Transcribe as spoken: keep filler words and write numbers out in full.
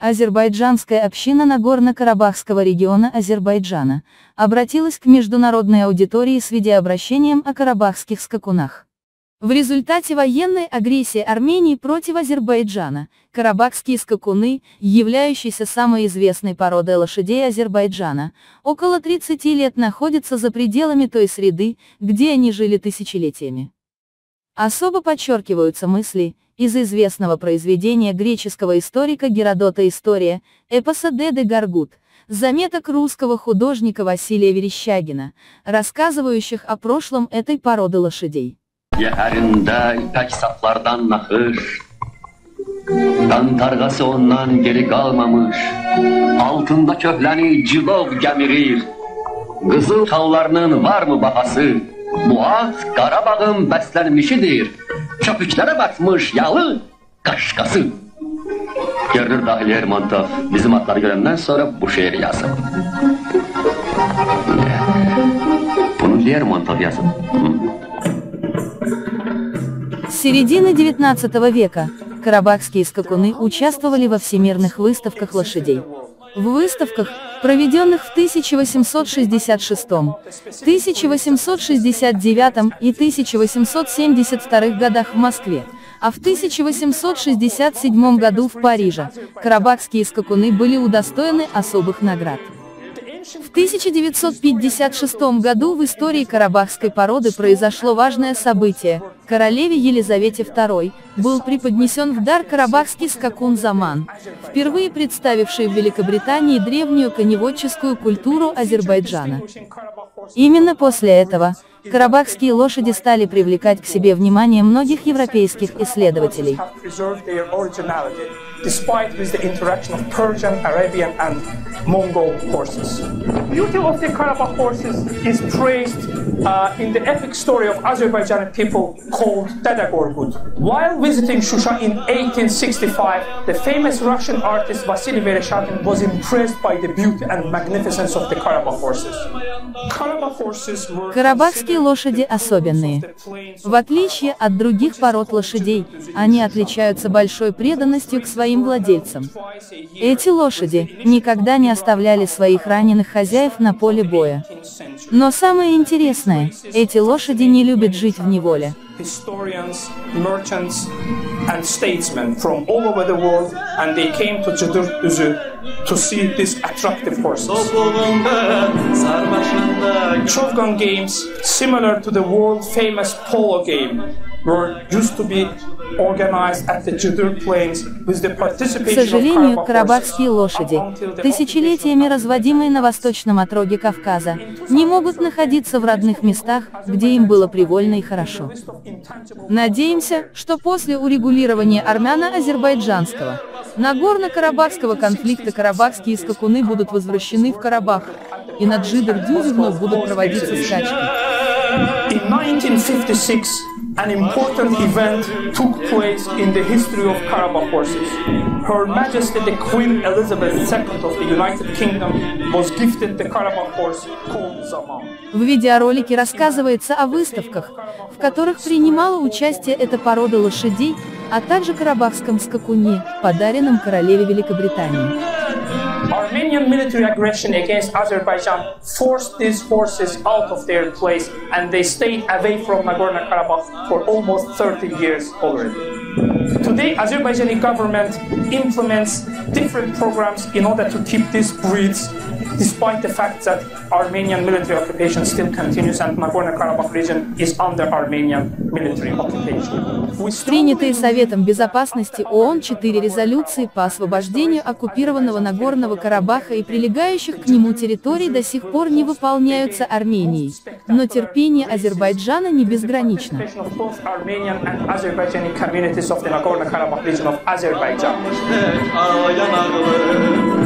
Азербайджанская община Нагорно-Карабахского региона Азербайджана обратилась к международной аудитории с видеообращением о карабахских скакунах. В результате военной агрессии Армении против Азербайджана, карабахские скакуны, являющиеся самой известной породой лошадей Азербайджана, около тридцати лет находятся за пределами той среды, где они жили тысячелетиями. Особо подчеркиваются мысли из известного произведения греческого историка Геродота «История», эпоса Деды Гаргут, заметок русского художника Василия Верещагина, рассказывающих о прошлом этой породы лошадей. Yeherinde ipek saplardan nakış, dan targası ondan geri kalmamış, altında köhleni cilov gemirir, kızıl kallarının var mı bahası, bu at Qarabağın beslenmişidir, köpüklere batmış yalı kaşkası. Görünür dahil Lermontov bizim atları görenden sonra bu şehri yazdı. Bunu Lermontov yazdı. С середины девятнадцатого века карабахские скакуны участвовали во всемирных выставках лошадей. В выставках, проведенных в тысяча восемьсот шестьдесят шестом, тысяча восемьсот шестьдесят девятом и тысяча восемьсот семьдесят втором годах в Москве, а в тысяча восемьсот шестьдесят седьмом году в Париже, карабахские скакуны были удостоены особых наград. В тысяча девятьсот пятьдесят шестом году в истории карабахской породы произошло важное событие. Королеве Елизавете второй был преподнесен в дар карабахский скакун Заман, впервые представивший в Великобритании древнюю коневодческую культуру Азербайджана. Именно после этого карабахские лошади стали привлекать к себе внимание многих европейских исследователей. Despite with the interaction of Persian, Arabian and Mongol horses. The beauty of the Karabakh horses is praised uh, in the epic story of Azerbaijani people called Dada Gorgut. While visiting Shusha in eighteen sixty-five, the famous Russian artist Vasily Vereshchagin was impressed by the beauty and magnificence of the Karabakh horses. Карабахские лошади особенные. В отличие от других пород лошадей, они отличаются большой преданностью к своим владельцам. Эти лошади никогда не оставляли своих раненых хозяев на поле боя. Но самое интересное, эти лошади не любят жить в неволе. Historians, merchants, and statesmen from all over the world, and they came to Cıdır to see these attractive horses. Chovgan games, similar to the world-famous polo game, were used to be organized at the Cıdır plains with the К participation сожалению, of карабахские лошади, тысячелетиями разводимые на восточном отроге Кавказа, не могут находиться в родных местах, где им было привольно и хорошо. Надеемся, что после урегулирования армяно-азербайджанского, Нагорно-Карабахского конфликта карабахские скакуны будут возвращены в Карабах, и на Джидр-Дюзе вновь будут проводиться скачки. In nineteen fifty-six, an important event took place in the history of Karabakh horses. Her Majesty the Queen Elizabeth the Second of the United Kingdom was gifted the Karabakh horse called Zaman. В видеоролике рассказывается о выставках, в которых принимала участие эта порода лошадей, а также карабахском скакуне, подаренном королеве Великобритании. Armenian military aggression against Azerbaijan forced these horses out of their place, and they stayed away from Nagorno-Karabakh for almost thirty years already. Today, Azerbaijani government implements different programs in order to keep these breeds, despite the fact that Armenian military occupation still continues and Nagorno-Karabakh region is under Armenian military occupation. Принятые Советом Безопасности ООН четыре резолюции по освобождению оккупированного Нагорного Карабаха и прилегающих к нему территорий до сих пор не выполняются Арменией, но терпение Азербайджана не безгранично. Of the Nagorno-Karabakh region of Azerbaijan.